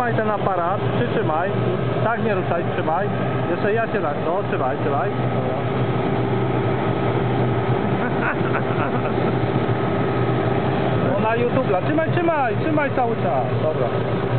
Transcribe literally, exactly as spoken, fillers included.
trzymaj ten aparat, przytrzymaj. Tak, nie ruszaj, trzymaj. Jeszcze ja cię na to, trzymaj, trzymaj. No na YouTube, trzymaj, trzymaj, trzymaj cały czas. Dobra.